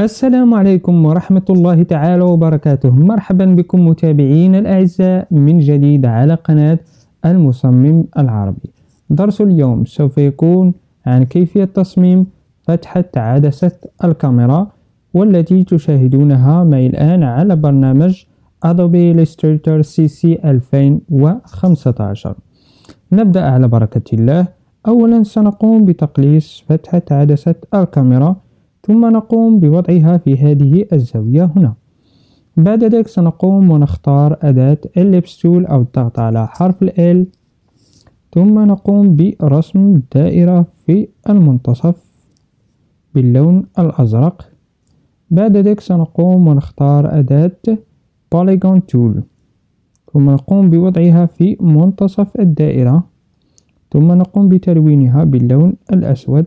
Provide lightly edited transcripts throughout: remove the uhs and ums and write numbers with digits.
السلام عليكم ورحمة الله تعالى وبركاته. مرحبا بكم متابعين الأعزاء من جديد على قناة المصمم العربي. درس اليوم سوف يكون عن كيفية تصميم فتحة عدسة الكاميرا، والتي تشاهدونها معي الآن على برنامج Adobe Illustrator CC 2015. نبدأ على بركة الله. أولا سنقوم بتقليص فتحة عدسة الكاميرا، ثم نقوم بوضعها في هذه الزاوية هنا. بعد ذلك سنقوم ونختار أداة Ellipse Tool أو الضغط على حرف ال L، ثم نقوم برسم دائرة في المنتصف باللون الأزرق. بعد ذلك سنقوم ونختار أداة Polygon Tool، ثم نقوم بوضعها في منتصف الدائرة، ثم نقوم بتلوينها باللون الأسود،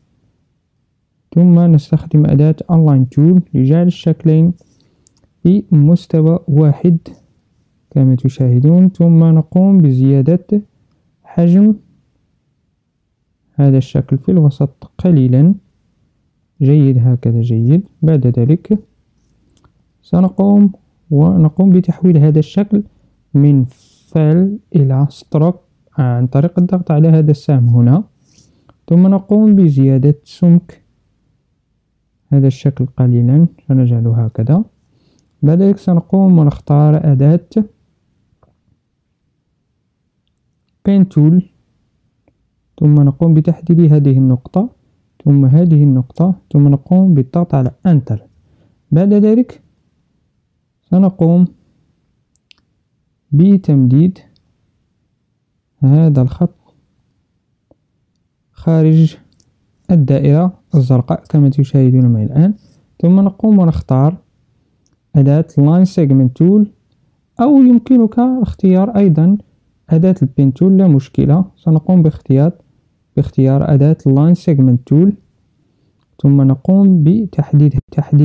ثم نستخدم أداة Align Tool لجعل الشكلين في مستوى واحد كما تشاهدون، ثم نقوم بزيادة حجم هذا الشكل في الوسط قليلا. جيد، هكذا جيد. بعد ذلك سنقوم بتحويل هذا الشكل من Fill إلى Stroke عن طريق الضغط على هذا السهم هنا، ثم نقوم بزيادة سمك هذا الشكل قليلا، سنجعله هكذا. بعد ذلك سنقوم ونختار أداة Pen Tool، ثم نقوم بتحديد هذه النقطة ثم هذه النقطة، ثم نقوم بالضغط على Enter. بعد ذلك سنقوم بتمديد هذا الخط خارج الدائرة الزرقاء كما تشاهدون معي الآن، ثم نقوم ونختار أداة Line Segment Tool، أو يمكنك اختيار أيضا أداة البين تول، لا مشكلة. سنقوم باختيار أداة Line Segment Tool، ثم نقوم بتحديد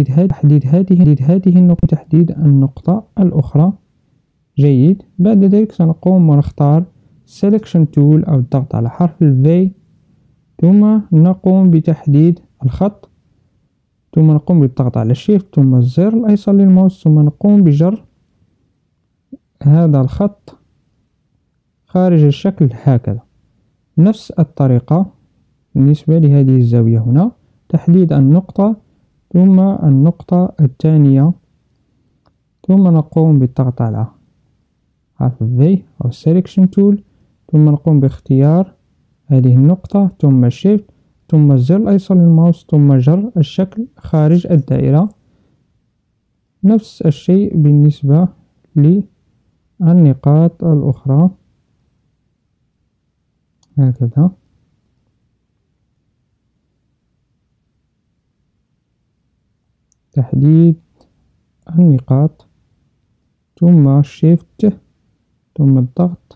تحديد النقطة الأخرى. جيد. بعد ذلك سنقوم ونختار Selection Tool أو الضغط على حرف V، ثم نقوم بتحديد الخط، ثم نقوم بالضغط على Shift ثم الزر الأيسر للماوس، ثم نقوم بجر هذا الخط خارج الشكل هكذا. نفس الطريقة بالنسبة لهذه الزاوية هنا، تحديد النقطة ثم النقطة الثانية، ثم نقوم بالضغط على حرف V أو Selection Tool، ثم نقوم باختيار هذه النقطة ثم Shift ثم الزر الأيسر للماوس، ثم جر الشكل خارج الدائرة. نفس الشيء بالنسبة للنقاط الأخرى هكذا. تحديد النقاط ثم Shift ثم الضغط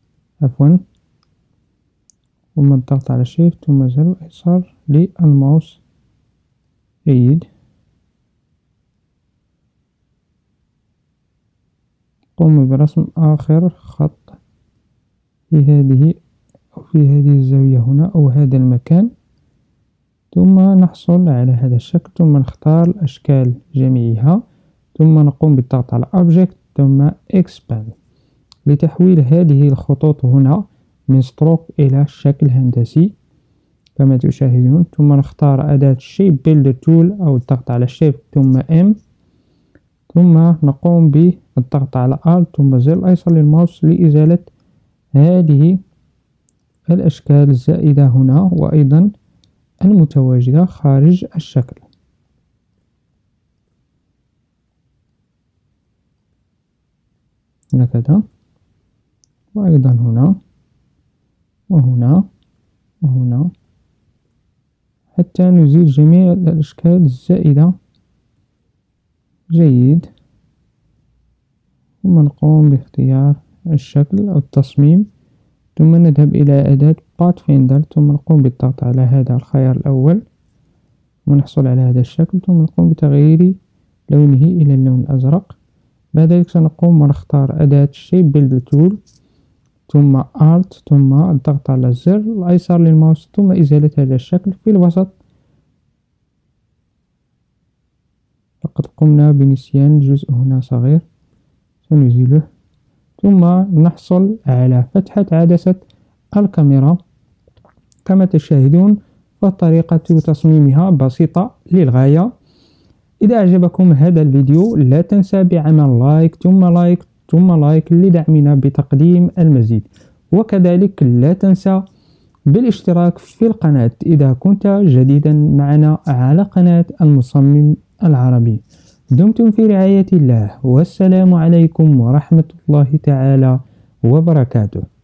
ثم الضغط على Shift ثم الزر الأيسر للماوس. جيد. قم برسم آخر خط في هذه الزاوية هنا أو هذا المكان، ثم نحصل على هذا الشكل، ثم نختار الأشكال جميعها، ثم نقوم بالضغط على Object ثم Expand لتحويل هذه الخطوط هنا من ستروك إلى شكل هندسي كما تشاهدون. ثم نختار أداة Shape Builder Tool أو الضغط على Shift ثم M، ثم نقوم بالضغط على Alt ثم الزر الأيسر للماوس لإزالة هذه الأشكال الزائدة هنا وأيضا المتواجدة خارج الشكل هكذا، وأيضا هنا وهنا وهنا، حتى نزيل جميع الأشكال الزائدة. جيد. ثم نقوم باختيار الشكل أو التصميم، ثم نذهب إلى أداة Pathfinder، ثم نقوم بالضغط على هذا الخيار الأول ونحصل على هذا الشكل، ثم نقوم بتغيير لونه إلى اللون الأزرق. بعد ذلك سنقوم ونختار أداة Shape Builder Tool ثم Alt ثم الضغط على الزر الأيسر للماوس، ثم إزالة هذا الشكل في الوسط. لقد قمنا بنسيان جزء هنا صغير، سنزيله. ثم نحصل على فتحة عدسة الكاميرا. كما تشاهدون فطريقة تصميمها بسيطة للغاية. إذا أعجبكم هذا الفيديو لا تنسى بعمل لايك ثم لايك لدعمنا بتقديم المزيد، وكذلك لا تنسى بالاشتراك في القناة إذا كنت جديدا معنا على قناة المصمم العربي. دمتم في رعاية الله، والسلام عليكم ورحمة الله تعالى وبركاته.